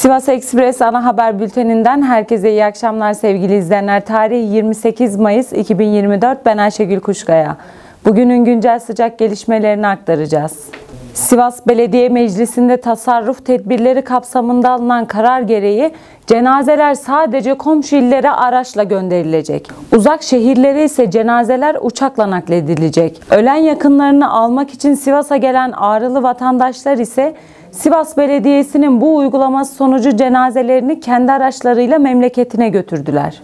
Sivas Ekspres ana haber bülteninden herkese iyi akşamlar sevgili izleyenler. Tarih 28 Mayıs 2024. Ben Ayşegül Kuşkaya. Bugünün güncel sıcak gelişmelerini aktaracağız. Sivas Belediye Meclisi'nde tasarruf tedbirleri kapsamında alınan karar gereği cenazeler sadece komşu illere araçla gönderilecek. Uzak şehirlere ise cenazeler uçakla nakledilecek. Ölen yakınlarını almak için Sivas'a gelen Ağrılı vatandaşlar ise Sivas Belediyesi'nin bu uygulaması sonucu cenazelerini kendi araçlarıyla memleketine götürdüler.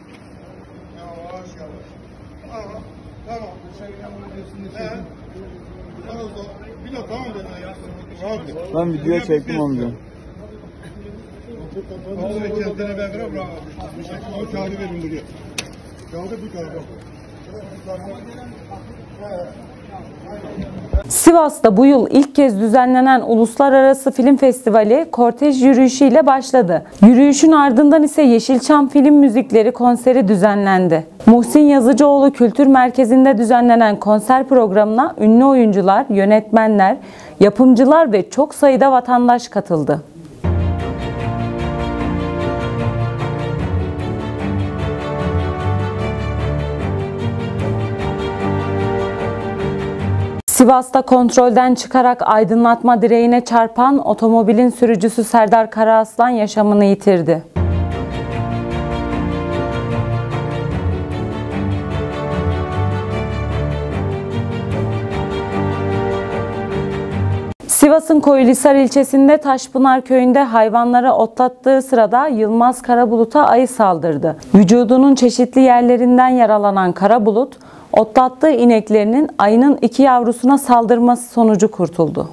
Ben video çektim amca. Sivas'ta bu yıl ilk kez düzenlenen Uluslararası Film Festivali kortej yürüyüşüyle başladı. Yürüyüşün ardından ise Yeşilçam Film Müzikleri konseri düzenlendi. Muhsin Yazıcıoğlu Kültür Merkezi'nde düzenlenen konser programına ünlü oyuncular, yönetmenler, yapımcılar ve çok sayıda vatandaş katıldı. Sivas'ta kontrolden çıkarak aydınlatma direğine çarpan otomobilin sürücüsü Serdar Karaaslan yaşamını yitirdi. Sivas'ın Koyulhisar ilçesinde Taşpınar köyünde hayvanları otlattığı sırada Yılmaz Karabulut'a ayı saldırdı. Vücudunun çeşitli yerlerinden yaralanan Karabulut, otlattığı ineklerinin ayının 2 yavrusuna saldırması sonucu kurtuldu.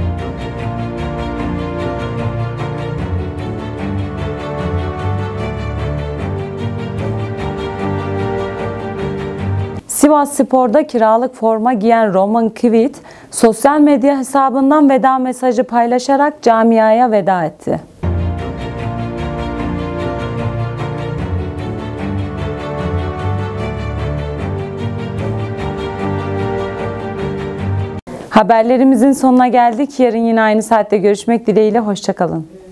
Sivasspor'da kiralık forma giyen Roman Kvit, sosyal medya hesabından veda mesajı paylaşarak camiaya veda etti. Haberlerimizin sonuna geldik. Yarın yine aynı saatte görüşmek dileğiyle. Hoşça kalın.